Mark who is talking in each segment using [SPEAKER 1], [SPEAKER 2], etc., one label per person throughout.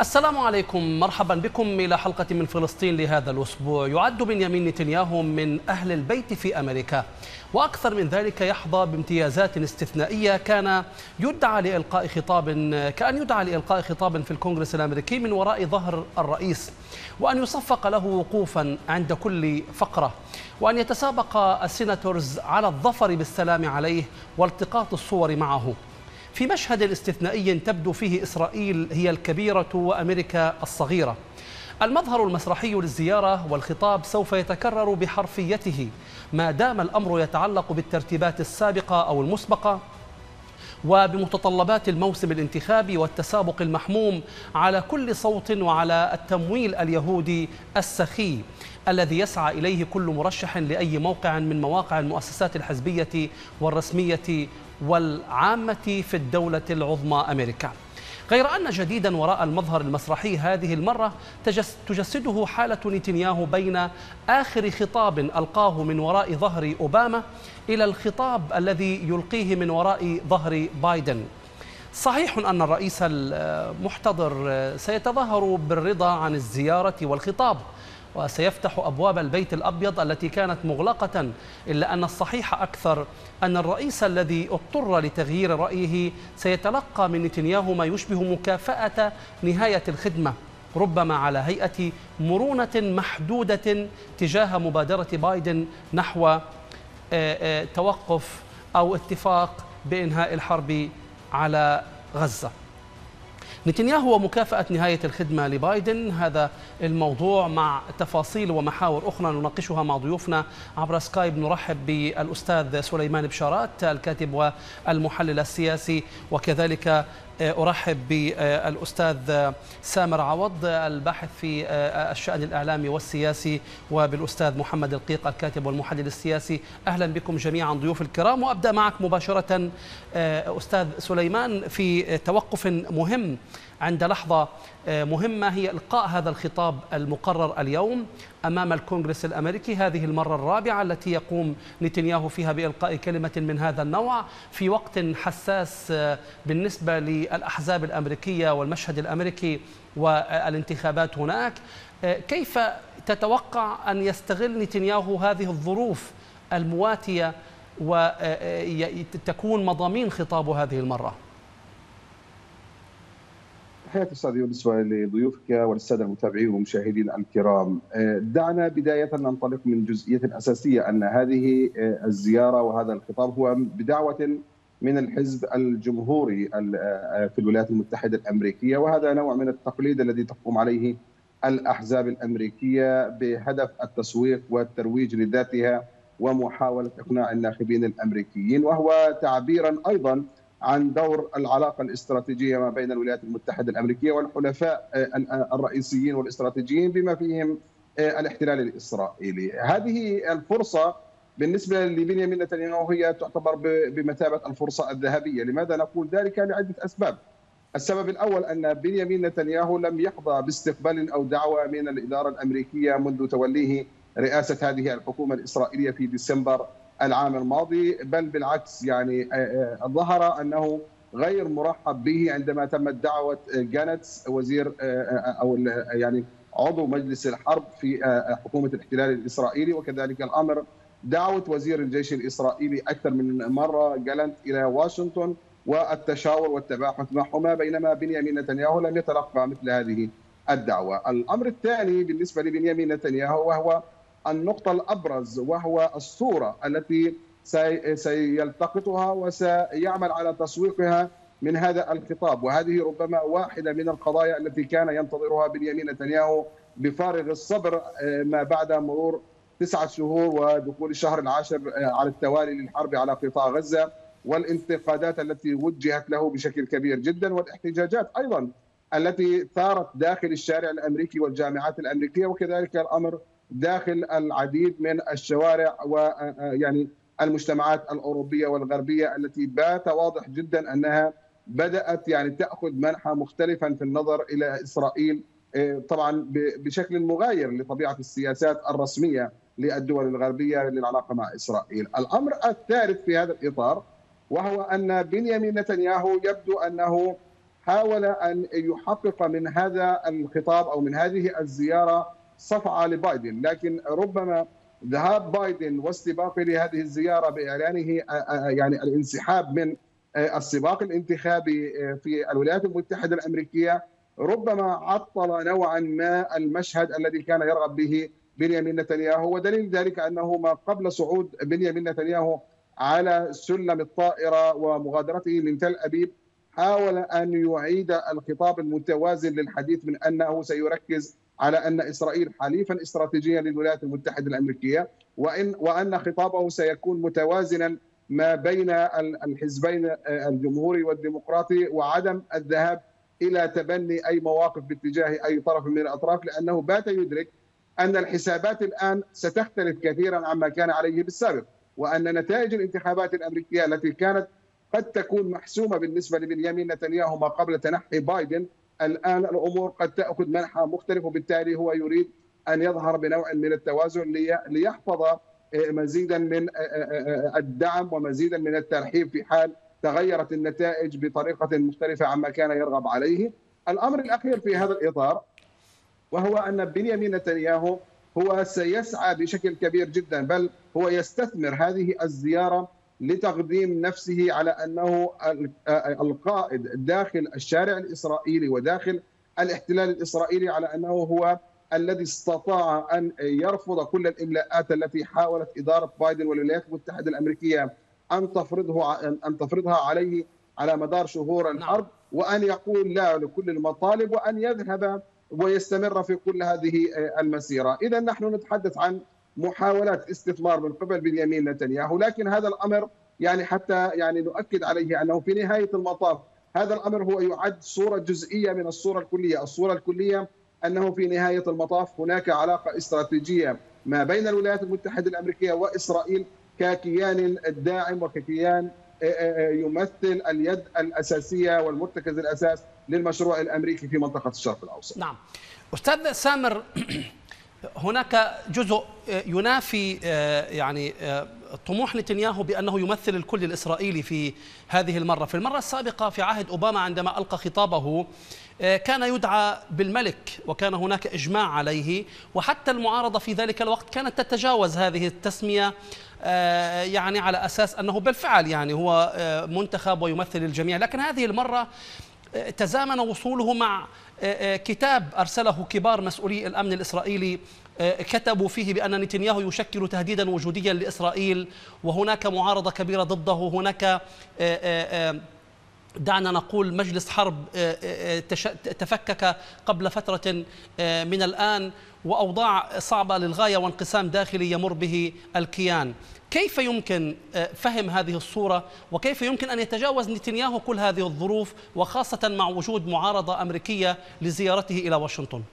[SPEAKER 1] السلام عليكم، مرحبا بكم إلى حلقة من فلسطين لهذا الأسبوع. يعد بنيامين نتنياهو من أهل البيت في أمريكا، وأكثر من ذلك يحظى بامتيازات استثنائية. كأن يدعى لإلقاء خطاب في الكونغرس الأمريكي من وراء ظهر الرئيس، وأن يصفق له وقوفا عند كل فقرة، وأن يتسابق السيناتورز على الظفر بالسلام عليه والتقاط الصور معه في مشهد استثنائي تبدو فيه إسرائيل هي الكبيرة وأمريكا الصغيرة. المظهر المسرحي للزيارة والخطاب سوف يتكرر بحرفيته ما دام الأمر يتعلق بالترتيبات السابقة أو المسبقة وبمتطلبات الموسم الانتخابي والتسابق المحموم على كل صوت وعلى التمويل اليهودي السخي الذي يسعى إليه كل مرشح لأي موقع من مواقع المؤسسات الحزبية والرسمية والعامة في الدولة العظمى أمريكا. غير أن جديدا وراء المظهر المسرحي هذه المرة تجسده حالة نتنياهو بين آخر خطاب ألقاه من وراء ظهر أوباما إلى الخطاب الذي يلقيه من وراء ظهر بايدن. صحيح أن الرئيس المحتضر سيتظاهر بالرضا عن الزيارة والخطاب وسيفتح أبواب البيت الأبيض التي كانت مغلقة، إلا أن الصحيح أكثر أن الرئيس الذي اضطر لتغيير رأيه سيتلقى من نتنياهو ما يشبه مكافأة نهاية الخدمة، ربما على هيئة مرونة محدودة تجاه مبادرة بايدن نحو توقف أو اتفاق بإنهاء الحرب على غزة. نتنياهو ومكافأة نهاية الخدمة لبايدن، هذا الموضوع مع تفاصيل ومحاور أخرى نناقشها مع ضيوفنا عبر سكايب. نرحب بالأستاذ سليمان بشارات الكاتب والمحلل السياسي، وكذلك أرحب بالأستاذ سامر عوض الباحث في الشأن الإعلامي والسياسي، وبالأستاذ محمد القيق الكاتب والمحلل السياسي. أهلا بكم جميعا ضيوف الكرام، وأبدأ معك مباشرة أستاذ سليمان في توقف مهم عند لحظة مهمة هي إلقاء هذا الخطاب المقرر اليوم أمام الكونغرس الأمريكي، هذه المرة الرابعة التي يقوم نتنياهو فيها بإلقاء كلمة من هذا النوع في وقت حساس بالنسبة للأحزاب الأمريكية والمشهد الأمريكي والانتخابات هناك. كيف تتوقع أن يستغل نتنياهو هذه الظروف المواتية وتكون مضامين خطابه هذه المرة؟
[SPEAKER 2] تحياتي أستاذ يونس ولضيوفك وللسادة المتابعين والمشاهدين الكرام. دعنا بداية ننطلق من جزئية أساسية أن هذه الزيارة وهذا الخطاب هو بدعوة من الحزب الجمهوري في الولايات المتحدة الأمريكية، وهذا نوع من التقليد الذي تقوم عليه الأحزاب الأمريكية بهدف التسويق والترويج لذاتها ومحاولة إقناع الناخبين الأمريكيين، وهو تعبيرا أيضا عن دور العلاقة الاستراتيجية ما بين الولايات المتحدة الأمريكية والحلفاء الرئيسيين والاستراتيجيين بما فيهم الاحتلال الإسرائيلي. هذه الفرصة بالنسبة لبنيامين نتنياهو هي تعتبر بمثابة الفرصة الذهبية. لماذا نقول ذلك؟ لعدة أسباب. السبب الأول أن بنيامين نتنياهو لم يحظى باستقبال أو دعوة من الإدارة الأمريكية منذ توليه رئاسة هذه الحكومة الإسرائيلية في ديسمبر العام الماضي، بل بالعكس يعني ظهر أنه غير مرحب به عندما تمت دعوة جانتس وزير أو يعني عضو مجلس الحرب في حكومة الاحتلال الإسرائيلي، وكذلك الأمر دعوة وزير الجيش الإسرائيلي أكثر من مرة جالنت إلى واشنطن والتشاور والتباحث معهما، بينما بنيامين نتنياهو لم يتلقى مثل هذه الدعوة. الأمر الثاني بالنسبة لبنيامين نتنياهو وهو النقطة الأبرز، وهو الصورة التي سيلتقطها وسيعمل على تسويقها من هذا الخطاب، وهذه ربما واحدة من القضايا التي كان ينتظرها بنيامين نتنياهو بفارغ الصبر ما بعد مرور 9 شهور ودخول الشهر العاشر على التوالي للحرب على قطاع غزة، والانتقادات التي وجهت له بشكل كبير جدا، والاحتجاجات أيضا التي ثارت داخل الشارع الأمريكي والجامعات الأمريكية، وكذلك الأمر داخل العديد من الشوارع ويعني المجتمعات الأوروبية والغربية التي بات واضح جدا أنها بدأت يعني تأخذ منحى مختلفا في النظر إلى إسرائيل، طبعا بشكل مغاير لطبيعة السياسات الرسمية للدول الغربية للعلاقة مع إسرائيل. الأمر الثالث في هذا الإطار وهو أن بنيامين نتنياهو يبدو أنه حاول أن يحقق من هذا الخطاب أو من هذه الزيارة صفعة لبايدن، لكن ربما ذهاب بايدن واستباقه لهذه الزيارة بإعلانه يعني الانسحاب من السباق الانتخابي في الولايات المتحدة الأمريكية ربما عطل نوعا ما المشهد الذي كان يرغب به بنيامين نتنياهو. ودليل ذلك أنه ما قبل صعود بنيامين نتنياهو على سلم الطائرة ومغادرته من تل أبيب حاول أن يعيد الخطاب المتوازن للحديث من أنه سيركز على أن إسرائيل حليفا استراتيجيا للولايات المتحدة الأمريكية، وأن خطابه سيكون متوازنا ما بين الحزبين الجمهوري والديمقراطي، وعدم الذهاب إلى تبني أي مواقف باتجاه أي طرف من الأطراف، لأنه بات يدرك أن الحسابات الآن ستختلف كثيرا عما كان عليه بالسابق، وأن نتائج الانتخابات الأمريكية التي كانت قد تكون محسومة بالنسبة لبنيامين نتنياهو ما قبل تنحي بايدن، الآن الأمور قد تأخذ منحى مختلف، وبالتالي هو يريد أن يظهر بنوع من التوازن ليحفظ مزيدا من الدعم ومزيدا من الترحيب في حال تغيرت النتائج بطريقة مختلفة عما كان يرغب عليه. الأمر الأخير في هذا الإطار وهو أن بنيامين نتنياهو هو سيسعى بشكل كبير جدا، بل هو يستثمر هذه الزيارة لتقديم نفسه على أنه القائد داخل الشارع الإسرائيلي وداخل الاحتلال الإسرائيلي، على أنه هو الذي استطاع أن يرفض كل الإملاءات التي حاولت إدارة بايدن والولايات المتحدة الأمريكية أن تفرضها عليه على مدار شهور الحرب، وأن يقول لا لكل المطالب وأن يذهب ويستمر في كل هذه المسيرة. إذا نحن نتحدث عن محاولات استثمار من قبل بنيامين نتنياهو، لكن هذا الأمر يعني حتى يعني نؤكد عليه أنه في نهاية المطاف هذا الأمر هو يعد صورة جزئية من الصورة الكلية. الصورة الكلية أنه في نهاية المطاف هناك علاقة استراتيجية ما بين الولايات المتحدة الأمريكية وإسرائيل ككيان داعم وككيان يمثل اليد الأساسية والمرتكز الأساس للمشروع الأمريكي في منطقة الشرق الأوسط.
[SPEAKER 1] نعم أستاذ سامر، هناك جزء ينافي يعني طموح نتنياهو بأنه يمثل الكل الإسرائيلي في هذه المرة. في المرة السابقة في عهد أوباما عندما ألقى خطابه كان يدعى بالملك وكان هناك إجماع عليه، وحتى المعارضة في ذلك الوقت كانت تتجاوز هذه التسمية يعني على أساس أنه بالفعل يعني هو منتخب ويمثل الجميع. لكن هذه المرة تزامن وصوله مع كتاب أرسله كبار مسؤولي الأمن الإسرائيلي كتبوا فيه بأن نتنياهو يشكل تهديدا وجوديا لإسرائيل وهناك معارضة كبيرة ضده. هناك دعنا نقول مجلس حرب تفكك قبل فترة من الآن، وأوضاع صعبة للغاية وانقسام داخلي يمر به الكيان. كيف يمكن فهم هذه الصورة وكيف يمكن أن يتجاوز نتنياهو كل هذه الظروف وخاصة مع وجود معارضة أمريكية لزيارته إلى واشنطن؟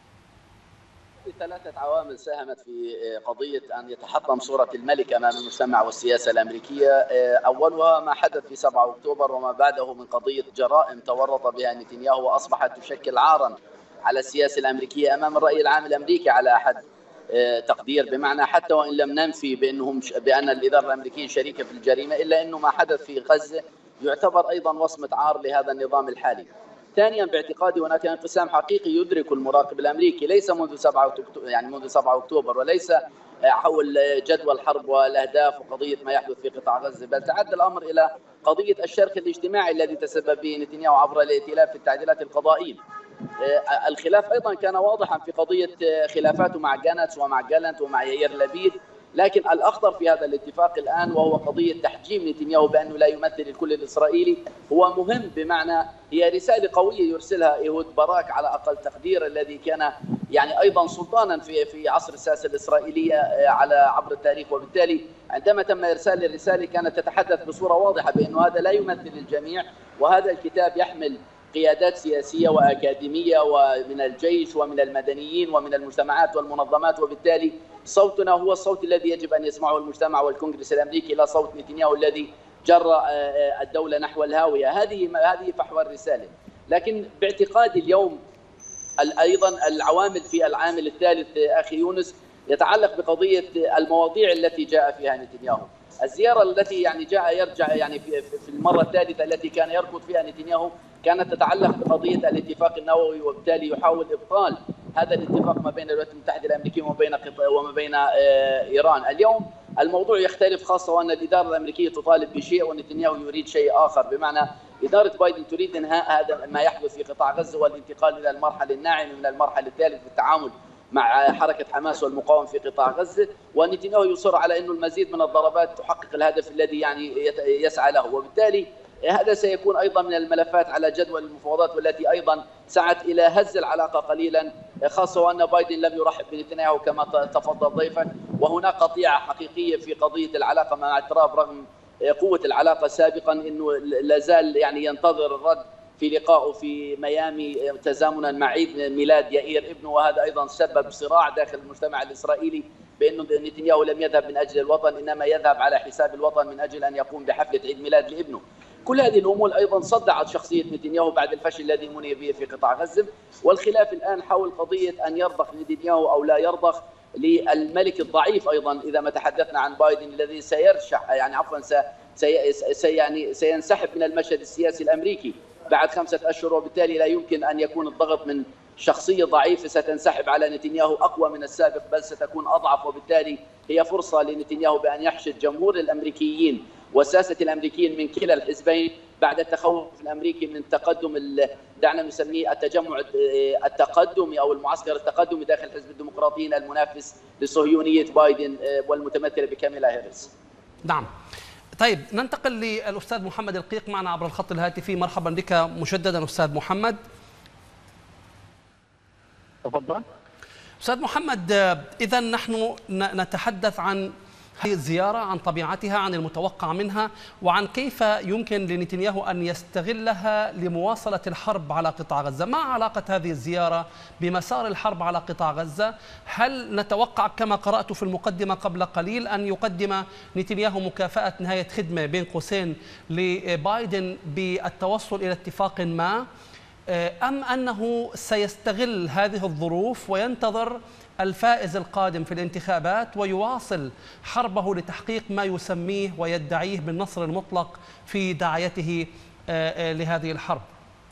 [SPEAKER 3] ثلاثة عوامل ساهمت في قضية أن يتحطم صورة الملك أمام المجتمع والسياسة الأمريكية. أولها ما حدث في 7 أكتوبر وما بعده من قضية جرائم تورط بها نتنياهو وأصبحت تشكل عارا على السياسة الأمريكية أمام الرأي العام الأمريكي على أحد تقدير، بمعنى حتى وإن لم ننفي بأن الإدارة الأمريكية شريكة في الجريمة، إلا أنه ما حدث في غزة يعتبر أيضا وصمة عار لهذا النظام الحالي. ثانيا باعتقادي هناك انقسام حقيقي يدرك المراقب الامريكي ليس منذ 7 اكتوبر وليس حول جدوى الحرب والاهداف وقضيه ما يحدث في قطاع غزه، بل تعدى الامر الى قضيه الشرخ الاجتماعي الذي تسبب به نتنياهو عبر الائتلاف في التعديلات القضائيه. الخلاف ايضا كان واضحا في قضيه خلافاته مع جانتس ومع جالنت ومع يائير لبيد، لكن الأخطر في هذا الاتفاق الآن وهو قضية تحجيم نتنياهو بأنه لا يمثل الكل الإسرائيلي هو مهم، بمعنى هي رسالة قوية يرسلها إيهود باراك على أقل تقدير، الذي كان يعني أيضا سلطانا في عصر السياسة الإسرائيلية عبر التاريخ، وبالتالي عندما تم إرسال الرسالة كانت تتحدث بصورة واضحة بأنه هذا لا يمثل الجميع، وهذا الكتاب يحمل قيادات سياسية وأكاديمية ومن الجيش ومن المدنيين ومن المجتمعات والمنظمات، وبالتالي صوتنا هو الصوت الذي يجب أن يسمعه المجتمع والكونغرس الأمريكي لا صوت نتنياهو الذي جر الدولة نحو الهاوية. هذه فحوى الرسالة. لكن باعتقادي اليوم أيضا العوامل في العامل الثالث أخي يونس يتعلق بقضية المواضيع التي جاء فيها نتنياهو. الزيارة التي يعني يرجع في المرة الثالثة التي كان يركض فيها نتنياهو كانت تتعلق بقضية الاتفاق النووي، وبالتالي يحاول إبطال هذا الاتفاق ما بين الولايات المتحدة الأمريكية وما بين إيران. اليوم الموضوع يختلف، خاصة وأن الإدارة الأمريكية تطالب بشيء ونتنياهو يريد شيء آخر، بمعنى إدارة بايدن تريد إنهاء هذا ما يحدث في قطاع غزة والانتقال إلى المرحلة الناعمة من المرحلة الثالثة في التعامل مع حركة حماس والمقاومة في قطاع غزة، ونتنياهو يصر على أنه المزيد من الضربات تحقق الهدف الذي يعني يسعى له. وبالتالي هذا سيكون أيضا من الملفات على جدول المفاوضات، والتي أيضا سعت إلى هز العلاقة قليلا، خاصة وأن بايدن لم يرحب بنتنياهو كما تفضل ضيفك، وهناك قطيعة حقيقية في قضية العلاقة مع ترامب رغم قوة العلاقة سابقا، أنه لازال يعني ينتظر الرد في لقائه في ميامي تزامنا مع عيد ميلاد يائير ابنه، وهذا أيضا سبب صراع داخل المجتمع الإسرائيلي بأنه نتنياهو لم يذهب من أجل الوطن، إنما يذهب على حساب الوطن من أجل أن يقوم بحفلة عيد ميلاد لابنه. كل هذه الأمور أيضا صدعت شخصية نتنياهو بعد الفشل الذي مني به في قطاع غزة، والخلاف الآن حول قضية أن يرضخ نتنياهو أو لا يرضخ للملك الضعيف أيضا، إذا ما تحدثنا عن بايدن الذي سيرشح يعني عفوا سينسحب من المشهد السياسي الأمريكي بعد 5 أشهر، وبالتالي لا يمكن أن يكون الضغط من شخصية ضعيفة ستنسحب على نتنياهو أقوى من السابق، بل ستكون أضعف، وبالتالي هي فرصة لنتنياهو بأن يحشد جمهور الأمريكيين وساسة الأمريكيين من كلا الحزبين بعد التخوف الأمريكي من تقدم دعنا نسميه التجمع التقدمي أو المعسكر التقدمي داخل حزب الديمقراطيين المنافس لصهيونية بايدن والمتمثلة بكاميلا هاريس.
[SPEAKER 1] نعم. طيب ننتقل للأستاذ محمد القيق معنا عبر الخط الهاتفي. مرحبا بك مجددا أستاذ محمد.
[SPEAKER 4] تفضل.
[SPEAKER 1] أستاذ محمد، إذا نحن نتحدث عن هذه الزيارة، عن طبيعتها، عن المتوقع منها، وعن كيف يمكن لنتنياهو أن يستغلها لمواصلة الحرب على قطاع غزة. ما علاقة هذه الزيارة بمسار الحرب على قطاع غزة؟ هل نتوقع كما قرأت في المقدمة قبل قليل أن يقدم نتنياهو مكافأة نهاية خدمة بين قوسين لبايدن بالتوصل إلى اتفاق ما، أم أنه سيستغل هذه الظروف وينتظر الفائز القادم في الانتخابات ويواصل حربه لتحقيق ما يسميه ويدعيه بالنصر المطلق في دعايته لهذه الحرب؟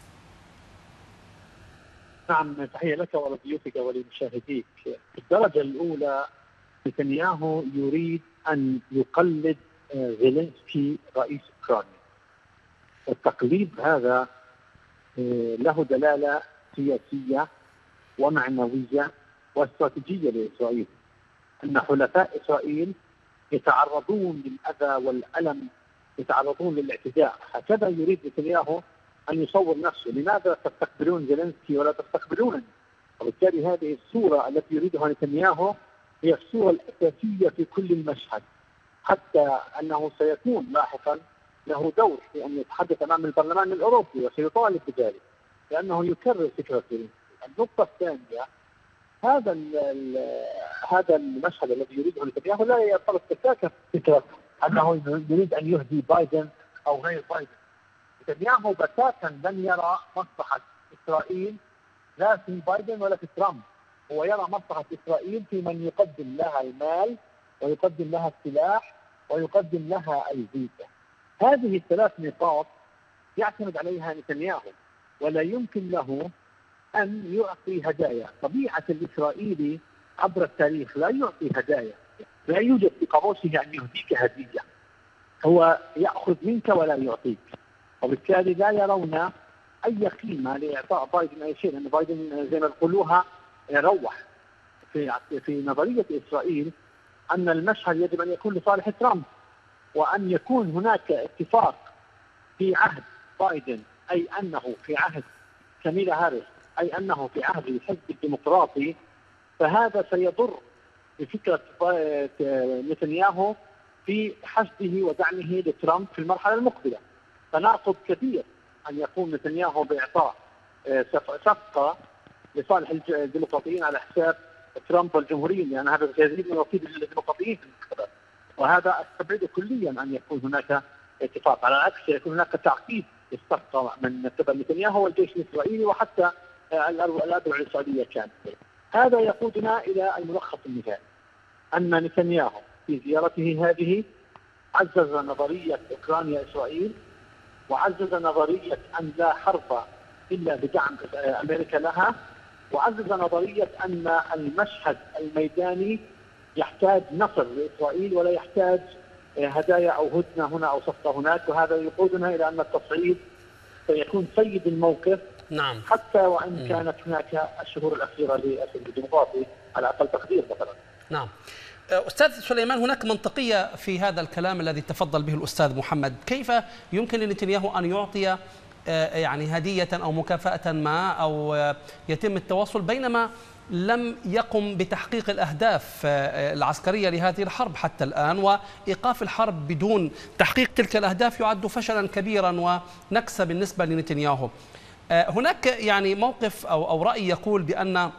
[SPEAKER 4] نعم، تحية لك ولضيوفك ولمشاهديك. في الدرجة الأولى نتنياهو يريد أن يقلد زيلينسكي رئيس أوكرانيا، والتقليد هذا له دلالة سياسية ومعنوية واستراتيجية لإسرائيل، أن حلفاء إسرائيل يتعرضون للأذى والألم، يتعرضون للاعتداء. هكذا يريد نتنياهو أن يصور نفسه. لماذا تستقبلون زيلينسكي ولا تستقبلونني؟ وبالتالي هذه الصورة التي يريدها نتنياهو هي الصورة الأساسية في كل المشهد، حتى أنه سيكون لاحقا له دور في أن يتحدث أمام البرلمان الأوروبي وسيطالب بذلك، لأنه يكرر فكرة زيلينسكي. النقطة الثانية، هذا المشهد الذي يريده نتنياهو لا يرتبط بتاتا فكرة أنه يريد أن يهدي بايدن أو غير بايدن. نتنياهو بتاتا لن يرى مصلحة إسرائيل لا في بايدن ولا في ترامب، هو يرى مصلحة إسرائيل في من يقدم لها المال ويقدم لها السلاح ويقدم لها الفيزا. هذه الثلاث نقاط يعتمد عليها نتنياهو، ولا يمكن له أن يعطي هدايا. طبيعة الإسرائيلي عبر التاريخ لا يعطي هدايا، لا يوجد في قاموسه أن يهديك هدية، هو يأخذ منك ولا يعطيك، وبالتالي لا يرون أي قيمة لإعطاء بايدن أي شيء، لأن بايدن زي ما يقولوها روح. في نظرية إسرائيل أن المشهد يجب أن يكون لصالح ترامب، وأن يكون هناك اتفاق في عهد بايدن، أي أنه في عهد كاميلا هاريس، أي أنه في عهد الحزب الديمقراطي، فهذا سيضر بفكرة نتنياهو في حشده ودعمه لترامب في المرحلة المقبلة. تناقض كبير أن يقوم نتنياهو بإعطاء صفقة لصالح الديمقراطيين على حساب ترامب والجمهوريين، لأن هذا سيزيد من رصيد الديمقراطيين في الانتخابات، وهذا أستبعد كليا أن يكون هناك اتفاق. على العكس يكون هناك تعقيد للصفقة من قبل نتنياهو والجيش الإسرائيلي وحتى الأذرع الإسرائيلية كانت. هذا يقودنا إلى الملخص النهائي، أن نتنياهو في زيارته هذه عزز نظرية أوكرانيا إسرائيل، وعزز نظرية أن لا حرب إلا بدعم أمريكا لها، وعزز نظرية أن المشهد الميداني يحتاج نصر لإسرائيل ولا يحتاج هدايا أو هدنة هنا أو صفقة هناك، وهذا يقودنا إلى أن التصعيد سيكون سيد الموقف.
[SPEAKER 1] نعم.
[SPEAKER 4] حتى وإن كانت هناك الشهور الأخيرة للحزب الديمقراطي على أقل تقدير مثلا.
[SPEAKER 1] نعم. أستاذ سليمان، هناك منطقية في هذا الكلام الذي تفضل به الأستاذ محمد. كيف يمكن لنتنياهو أن يعطي يعني هدية أو مكافأة ما أو يتم التواصل بينما لم يقم بتحقيق الأهداف العسكرية لهذه الحرب حتى الآن، وإيقاف الحرب بدون تحقيق تلك الأهداف يعد فشلا كبيرا ونكسة بالنسبة لنتنياهو. هناك يعني موقف أو رأي يقول بأن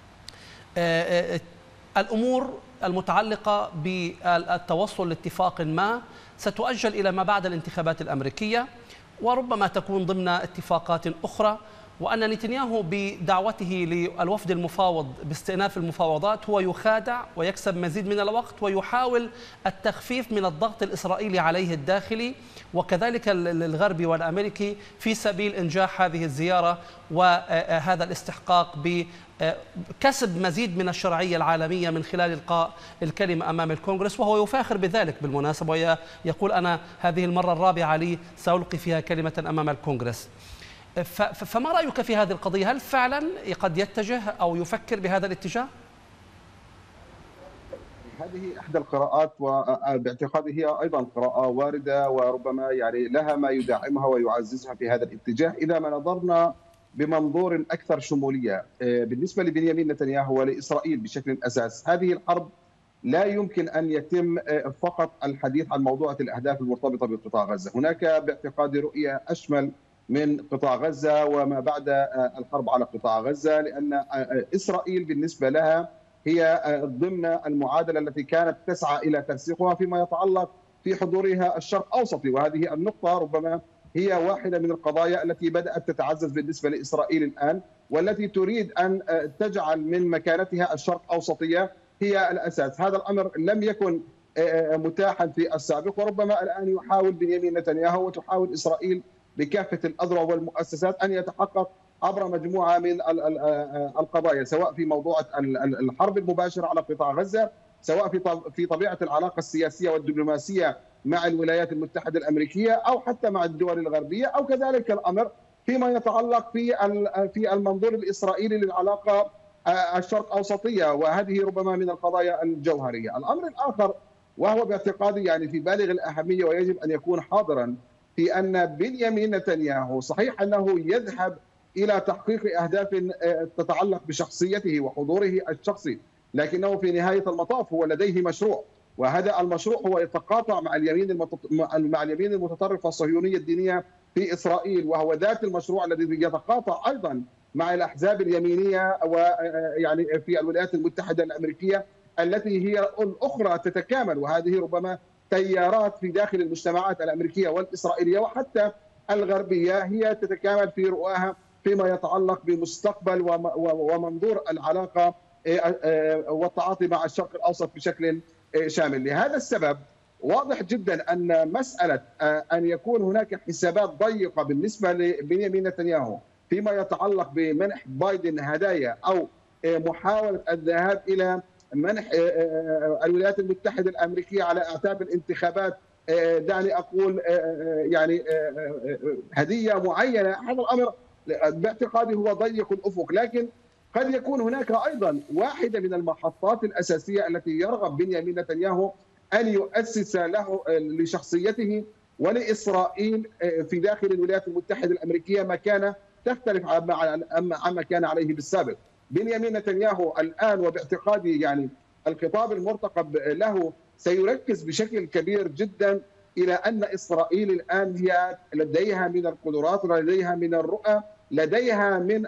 [SPEAKER 1] الأمور المتعلقة بالتوصل لاتفاق ما ستؤجل إلى ما بعد الانتخابات الأمريكية، وربما تكون ضمن اتفاقات أخرى، وأن نتنياهو بدعوته للوفد المفاوض باستئناف المفاوضات هو يخادع ويكسب مزيد من الوقت ويحاول التخفيف من الضغط الإسرائيلي عليه الداخلي وكذلك الغربي والأمريكي في سبيل إنجاح هذه الزيارة وهذا الاستحقاق بكسب مزيد من الشرعية العالمية من خلال إلقاء الكلمة أمام الكونغرس، وهو يفاخر بذلك بالمناسبة ويقول أنا هذه المرة الرابعة لي سألقي فيها كلمة أمام الكونغرس. فما رأيك في هذه القضية؟ هل فعلا قد يتجه أو يفكر بهذا الاتجاه؟
[SPEAKER 2] هذه إحدى القراءات، وباعتقادي هي أيضا قراءة واردة وربما يعني لها ما يدعمها ويعززها في هذا الاتجاه إذا ما نظرنا بمنظور أكثر شمولية. بالنسبة لبنيامين نتنياهو ولإسرائيل بشكل أساس، هذه الحرب لا يمكن أن يتم فقط الحديث عن موضوع الأهداف المرتبطة بقطاع غزة. هناك باعتقادي رؤية أشمل من قطاع غزة وما بعد الحرب على قطاع غزة، لأن إسرائيل بالنسبة لها هي ضمن المعادلة التي كانت تسعى إلى ترسيخها فيما يتعلق في حضورها الشرق أوسطي، وهذه النقطة ربما هي واحدة من القضايا التي بدأت تتعزز بالنسبة لإسرائيل الآن، والتي تريد أن تجعل من مكانتها الشرق أوسطية هي الأساس. هذا الأمر لم يكن متاحا في السابق، وربما الآن يحاول بنيامين نتنياهو وتحاول إسرائيل بكافة الأذرع والمؤسسات أن يتحقق عبر مجموعة من القضايا، سواء في موضوع الحرب المباشرة على قطاع غزة، سواء في طبيعة العلاقة السياسية والدبلوماسية مع الولايات المتحدة الأمريكية أو حتى مع الدول الغربية، أو كذلك الأمر فيما يتعلق في المنظور الإسرائيلي للعلاقة الشرق أوسطية، وهذه ربما من القضايا الجوهرية. الأمر الآخر وهو باعتقادي يعني في بالغ الأهمية ويجب أن يكون حاضرا، في أن بنيامين نتنياهو صحيح أنه يذهب إلى تحقيق أهداف تتعلق بشخصيته وحضوره الشخصي، لكنه في نهاية المطاف هو لديه مشروع، وهذا المشروع هو يتقاطع مع اليمين المتطرفة الصهيونية الدينية في إسرائيل، وهو ذات المشروع الذي يتقاطع أيضا مع الأحزاب اليمينية ويعني في الولايات المتحدة الأمريكية التي هي الأخرى تتكامل، وهذه ربما تيارات في داخل المجتمعات الأمريكية والإسرائيلية وحتى الغربية هي تتكامل في رؤاها فيما يتعلق بمستقبل ومنظور العلاقة والتعاطي مع الشرق الأوسط بشكل شامل. لهذا السبب واضح جدا أن مسألة أن يكون هناك حسابات ضيقة بالنسبة لبنيامين نتنياهو فيما يتعلق بمنح بايدن هدايا أو محاولة الذهاب إلى منح الولايات المتحدة الأمريكية على أعتاب الانتخابات دعني أقول يعني هدية معينة، هذا الأمر باعتقادي هو ضيق الأفق، لكن قد يكون هناك أيضا واحدة من المحطات الأساسية التي يرغب بنيامين نتنياهو أن يؤسس له لشخصيته ولإسرائيل في داخل الولايات المتحدة الأمريكية مكانة تختلف عما كان عليه بالسابق. بنيامين نتنياهو الآن وباعتقادي يعني الخطاب المرتقب له سيركز بشكل كبير جدا إلى أن إسرائيل الآن هي لديها من القدرات، لديها من الرؤى، لديها من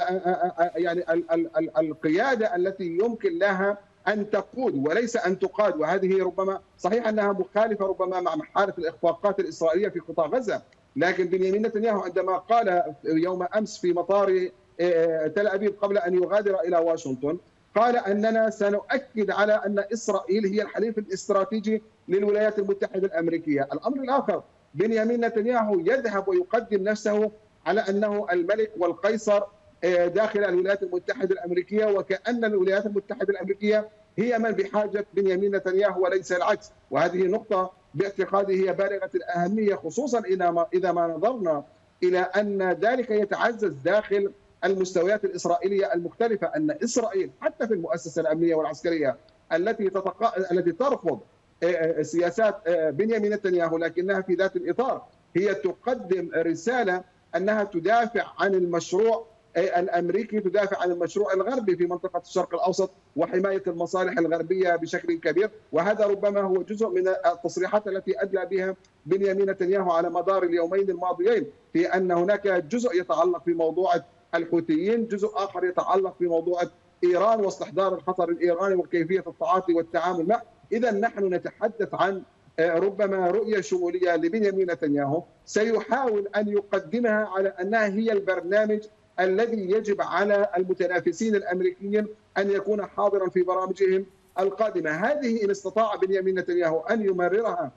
[SPEAKER 2] يعني القيادة التي يمكن لها أن تقود وليس أن تقاد، وهذه ربما صحيح أنها مخالفة ربما مع حالة الإخفاقات الإسرائيلية في قطاع غزة، لكن بنيامين نتنياهو عندما قال يوم أمس في مطار تل أبيب قبل أن يغادر إلى واشنطن قال أننا سنؤكد على أن إسرائيل هي الحليف الاستراتيجي للولايات المتحدة الأمريكية. الأمر الآخر بنيامين نتنياهو يذهب ويقدم نفسه على أنه الملك والقيصر داخل الولايات المتحدة الأمريكية، وكأن الولايات المتحدة الأمريكية هي من بحاجة بنيامين نتنياهو وليس العكس. وهذه نقطة باعتقادي هي بالغة الأهمية، خصوصا إذا ما نظرنا إلى أن ذلك يتعزز داخل المستويات الإسرائيلية المختلفة، أن إسرائيل حتى في المؤسسة الأمنية والعسكرية التي ترفض سياسات بنيامين نتنياهو لكنها في ذات الإطار هي تقدم رسالة أنها تدافع عن المشروع الأمريكي، تدافع عن المشروع الغربي في منطقة الشرق الأوسط وحماية المصالح الغربية بشكل كبير. وهذا ربما هو جزء من التصريحات التي أدلى بها بنيامين نتنياهو على مدار اليومين الماضيين، في أن هناك جزء يتعلق في موضوع الحوثيين، جزء آخر يتعلق في موضوع إيران واستحضار الخطر الإيراني وكيفية التعاطي والتعامل معه. إذا نحن نتحدث عن ربما رؤية شمولية لبنيامين نتنياهو سيحاول أن يقدمها على أنها هي البرنامج الذي يجب على المتنافسين الأمريكيين أن يكون حاضرا في برامجهم القادمة. هذه إن استطاع بنيامين نتنياهو أن يمررها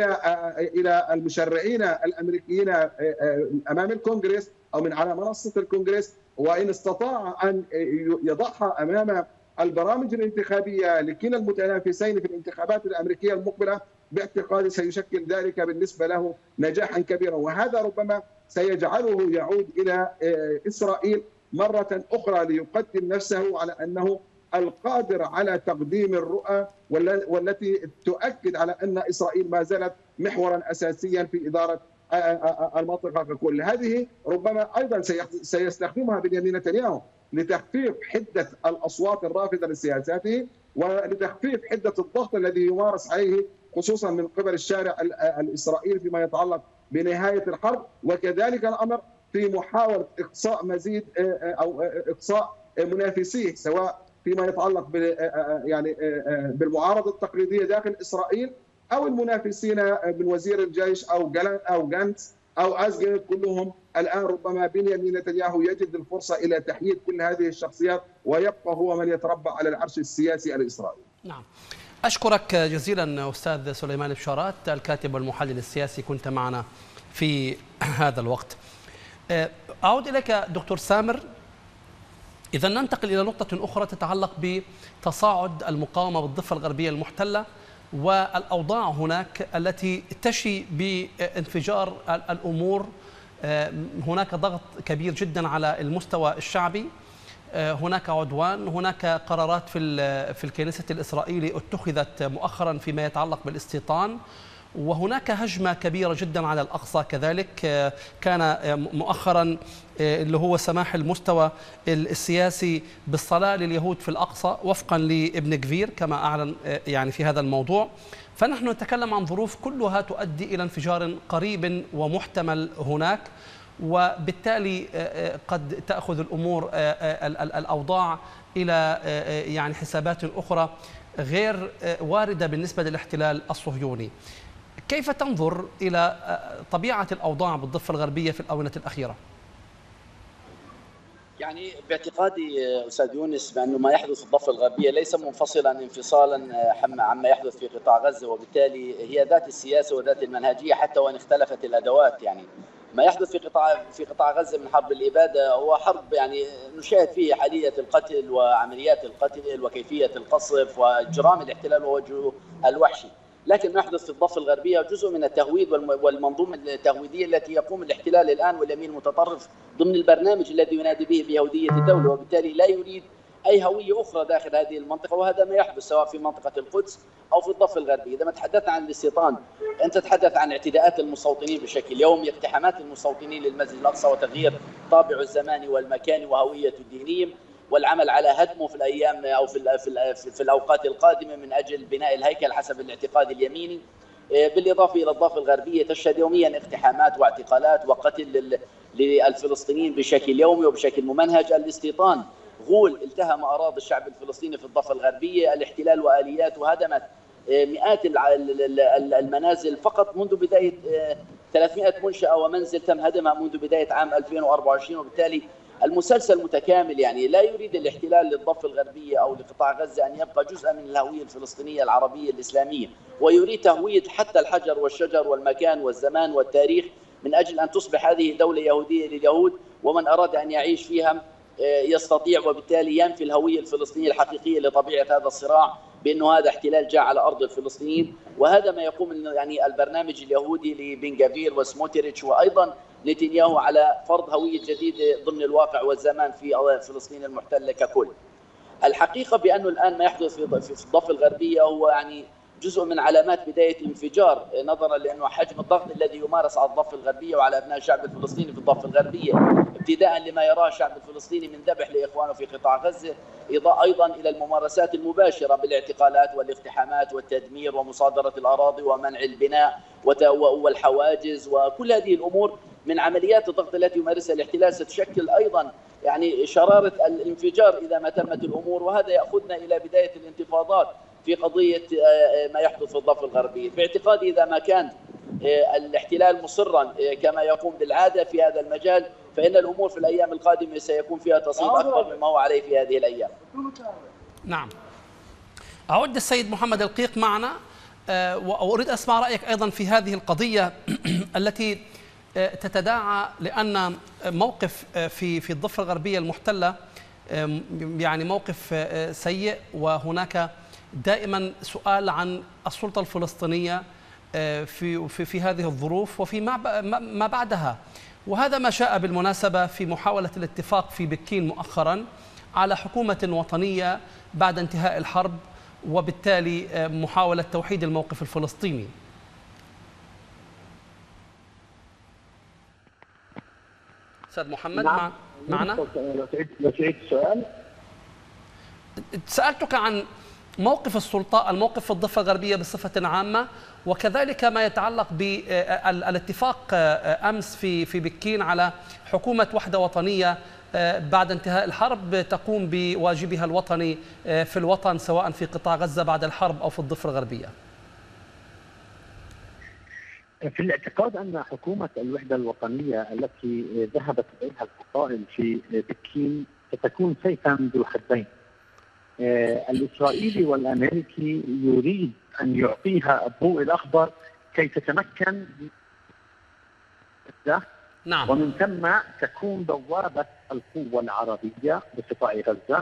[SPEAKER 2] إلى المشرعين الأمريكيين أمام الكونغرس أو من على منصة الكونغرس، وإن استطاع أن يضعها أمام البرامج الانتخابية لكلا المتنافسين في الانتخابات الأمريكية المقبلة، باعتقادي سيشكل ذلك بالنسبة له نجاحا كبيرا، وهذا ربما سيجعله يعود إلى إسرائيل مرة أخرى ليقدم نفسه على أنه القادر على تقديم الرؤى والتي تؤكد على أن إسرائيل ما زالت محورا أساسيا في إدارة المنطقة ككل. هذه ربما أيضا سيستخدمها بنيامين نتنياهو لتخفيف حدة الأصوات الرافضة لسياساته ولتخفيف حدة الضغط الذي يمارس عليه خصوصا من قبل الشارع الإسرائيلي فيما يتعلق بنهاية الحرب، وكذلك الأمر في محاولة إقصاء مزيد أو إقصاء منافسيه سواء فيما يتعلق يعني بالمعارضة التقليدية داخل إسرائيل أو المنافسين من وزير الجيش أو جانتس أو أزجر، كلهم الآن ربما بنيامين نتنياهو يجد الفرصة إلى تحييد كل هذه الشخصيات ويبقى هو من يتربع على العرش السياسي الإسرائيلي.
[SPEAKER 1] نعم، أشكرك جزيلا أستاذ سليمان بشارات الكاتب والمحلل السياسي، كنت معنا في هذا الوقت. أعود إليك دكتور سامر، إذا ننتقل إلى نقطة أخرى تتعلق بتصاعد المقاومة بالضفة الغربية المحتلة والأوضاع هناك التي تشي بانفجار الأمور. هناك ضغط كبير جدا على المستوى الشعبي، هناك عدوان، هناك قرارات في الكنيسة الإسرائيلي اتخذت مؤخرا فيما يتعلق بالاستيطان، وهناك هجمة كبيرة جدا على الأقصى كذلك. كان مؤخرا اللي هو سماح المستوى السياسي بالصلاة لليهود في الأقصى وفقا لابن جفير كما أعلن يعني في هذا الموضوع. فنحن نتكلم عن ظروف كلها تؤدي إلى انفجار قريب ومحتمل هناك، وبالتالي قد تأخذ الأمور الأوضاع إلى يعني حسابات أخرى غير واردة بالنسبة للاحتلال الصهيوني. كيف تنظر إلى طبيعة الأوضاع بالضفة الغربية في الآونة الأخيرة؟
[SPEAKER 3] يعني باعتقادي أستاذ يونس بأنه ما يحدث في الضفة الغربية ليس منفصلا انفصالا عما يحدث في قطاع غزة، وبالتالي هي ذات السياسة وذات المنهجية حتى وإن اختلفت الأدوات. يعني ما يحدث في قطاع غزة من حرب الإبادة هو حرب يعني نشاهد فيه حالية القتل وعمليات القتل وكيفية القصف وإجرام الاحتلال ووجهه الوحشي، لكن ما يحدث في الضفة الغربية جزء من التهويد والمنظومة التهويدية التي يقوم الاحتلال الآن واليمين المتطرف ضمن البرنامج الذي ينادي به بيهودية الدولة، وبالتالي لا يريد أي هوية أخرى داخل هذه المنطقة، وهذا ما يحدث سواء في منطقة القدس أو في الضفة الغربية. إذا ما تحدثنا عن الاستيطان، أنت تتحدث عن اعتداءات المستوطنين بشكل يومي، اقتحامات المستوطنين للمسجد الأقصى وتغيير طابعه الزماني والمكاني وهويته الدينية، والعمل على هدمه في الأيام أو في الأوقات القادمة من أجل بناء الهيكل حسب الاعتقاد اليميني. بالإضافة إلى الضفة الغربية تشهد يوميا اقتحامات واعتقالات وقتل للفلسطينيين بشكل يومي وبشكل ممنهج. الاستيطان غول التهم أراضي الشعب الفلسطيني في الضفة الغربية، الاحتلال وآلياته هدمت مئات المنازل فقط منذ بداية 30 500 منشأة ومنزل تم هدمها منذ بداية عام 2024، وبالتالي المسلسل متكامل. يعني لا يريد الاحتلال للضفة الغربية أو لقطاع غزة أن يبقى جزءا من الهوية الفلسطينية العربية الإسلامية، ويريد تهوية حتى الحجر والشجر والمكان والزمان والتاريخ من أجل أن تصبح هذه دولة يهودية لليهود، ومن أراد أن يعيش فيها يستطيع، وبالتالي ينفي الهوية الفلسطينية الحقيقية لطبيعة هذا الصراع بأنه هذا احتلال جاء على أرض الفلسطينيين. وهذا ما يقوم يعني البرنامج اليهودي لبن غفير وسموتريتش وأيضا نتنياهو على فرض هوية جديدة ضمن الواقع والزمان في فلسطين المحتلة ككل. الحقيقة بأنه الآن ما يحدث في الضفة الغربية هو يعني جزء من علامات بداية انفجار، نظرا لأنه حجم الضغط الذي يمارس على الضفة الغربية وعلى أبناء الشعب الفلسطيني في الضفة الغربية، ابتداء لما يراه الشعب الفلسطيني من ذبح لإخوانه في قطاع غزة، أيضا إلى الممارسات المباشرة بالاعتقالات والاقتحامات والتدمير ومصادرة الأراضي ومنع البناء والحواجز، وكل هذه الأمور من عمليات الضغط التي يمارسها الاحتلال ستشكل أيضا يعني شرارة الانفجار إذا ما تمت الأمور. وهذا يأخذنا إلى بداية الانتفاضات في قضية ما يحدث في الضفة الغربية. باعتقادي إذا ما كان الاحتلال مصرا كما يقوم بالعادة في هذا المجال، فإن الأمور في الأيام القادمة سيكون فيها تصعيد أكبر مما هو عليه في هذه الأيام.
[SPEAKER 1] نعم. أعود السيد محمد القيق معنا، وأريد أسمع رأيك أيضا في هذه القضية التي تتداعى، لأن موقف في الضفة الغربية المحتلة يعني موقف سيء، وهناك دائما سؤال عن السلطة الفلسطينية في هذه الظروف وفي ما بعدها. وهذا ما شاء بالمناسبة في محاولة الاتفاق في بكين مؤخرا على حكومة وطنية بعد انتهاء الحرب، وبالتالي محاولة توحيد الموقف الفلسطيني. أستاذ محمد معنا؟
[SPEAKER 4] لو تعيد السؤال.
[SPEAKER 1] سألتك عن موقف السلطة، الموقف في الضفة الغربية بصفة عامة، وكذلك ما يتعلق بالاتفاق أمس في بكين على حكومة وحدة وطنية بعد انتهاء الحرب تقوم بواجبها الوطني في الوطن، سواء في قطاع غزة بعد الحرب أو في الضفة الغربية.
[SPEAKER 4] في الاعتقاد أن حكومة الوحدة الوطنية التي ذهبت إليها الفصائل في بكين ستكون سيفا ذو حدين. الإسرائيلي والأمريكي يريد أن يعطيها الضوء الأخضر كي تتمكن،
[SPEAKER 1] نعم،
[SPEAKER 4] ومن ثم تكون بوابة القوة العربية بقطاع غزة،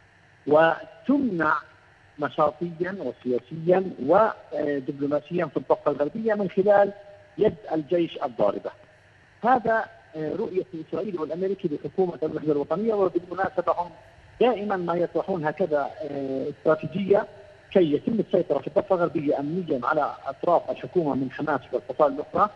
[SPEAKER 4] وتمنع نشاطيا وسياسيا ودبلوماسيا في الضفة الغربية من خلال يد الجيش الضاربة. هذا رؤية الإسرائيلي والأمريكي لحكومة الوحدة الوطنية، وبالمناسبة هم دائما ما يطرحون هكذا استراتيجية كي يتم السيطرة في الضفة الغربية أمنيا على أطراف الحكومة من حماس والفصائل الأخرى،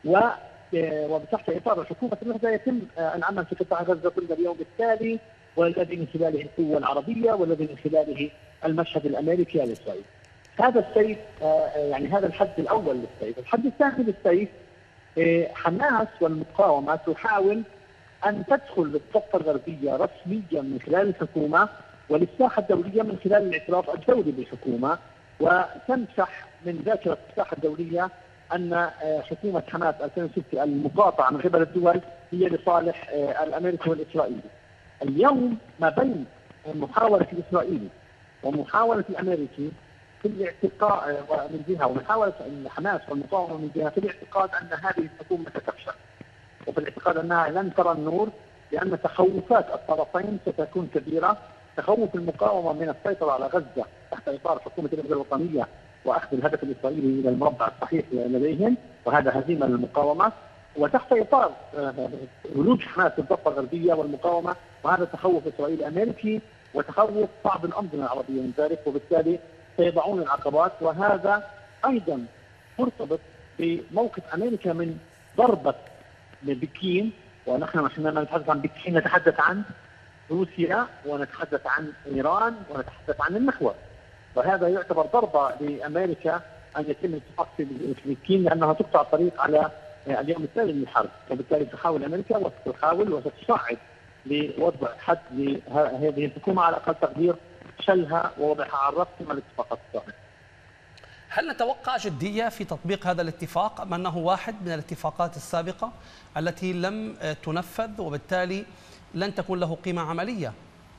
[SPEAKER 4] وتحت إطار الحكومة الوحدة يتم العمل في قطاع غزة كل اليوم التالي، والذي من خلاله القوة العربية والذي من خلاله المشهد الأمريكي الإسرائيلي. هذا السيف يعني هذا الحد الأول للسيف. الحد الثاني للسيف حماس والمقاومة تحاول أن تدخل للضفة الغربية رسميا من خلال الحكومة وللساحة الدولية من خلال الاعتراف الدولي بالحكومة، وتمسح من ذاكرة الساحة الدولية أن حكومة حماس 2006 المقاطعة من قبل الدول هي لصالح الأمريكي والإسرائيلي. اليوم ما بين محاولة الإسرائيلي ومحاولة الأمريكي في الاعتقاد من جهة، ومحاولة حماس والمقاومة من جهة، في الاعتقاد أن هذه الحكومة ستفشل، وفي الاعتقاد أنها لن ترى النور، لأن تخوفات الطرفين ستكون كبيرة. تخوف المقاومة من السيطرة على غزة تحت إطار حكومة الوحدة الوطنية وأخذ الهدف الإسرائيلي إلى المربع الصحيح لديهم، وهذا هزيمة للمقاومة، وتحت إطار ولوج حماس في الضفة الغربية والمقاومة، وهذا تخوف إسرائيلي أمريكي وتخوف بعض الأنظمة العربية من ذلك، وبالتالي سيضعون العقبات. وهذا أيضا مرتبط بموقف أمريكا من ضربة بكين، ونحن حينما نتحدث عن بكين نتحدث عن روسيا ونتحدث عن إيران ونتحدث عن المحور، وهذا يعتبر ضربة لأمريكا أن يتم الاتفاق في بكين، لأنها تقطع الطريق على اليوم التالي من الحرب، وبالتالي تحاول أمريكا وتحاول وستصعد لوضع حد لهذه الحكومة على أقل تقدير شلها ووضعها على الرف ثم الاتفاقات الصحيحة.
[SPEAKER 1] هل نتوقع جدية في تطبيق هذا الاتفاق أم أنه واحد من الاتفاقات السابقة التي لم تنفذ وبالتالي لن تكون له قيمة عملية؟